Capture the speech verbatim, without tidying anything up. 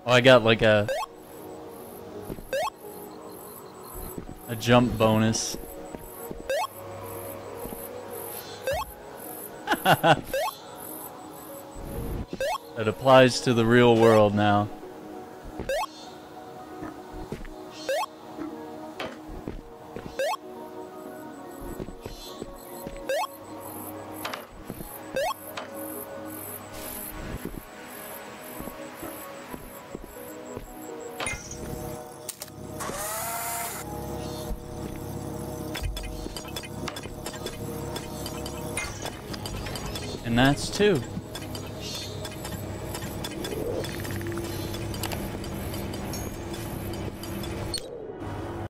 Oh, I got like a a jump bonus. That applies to the real world now. And that's two.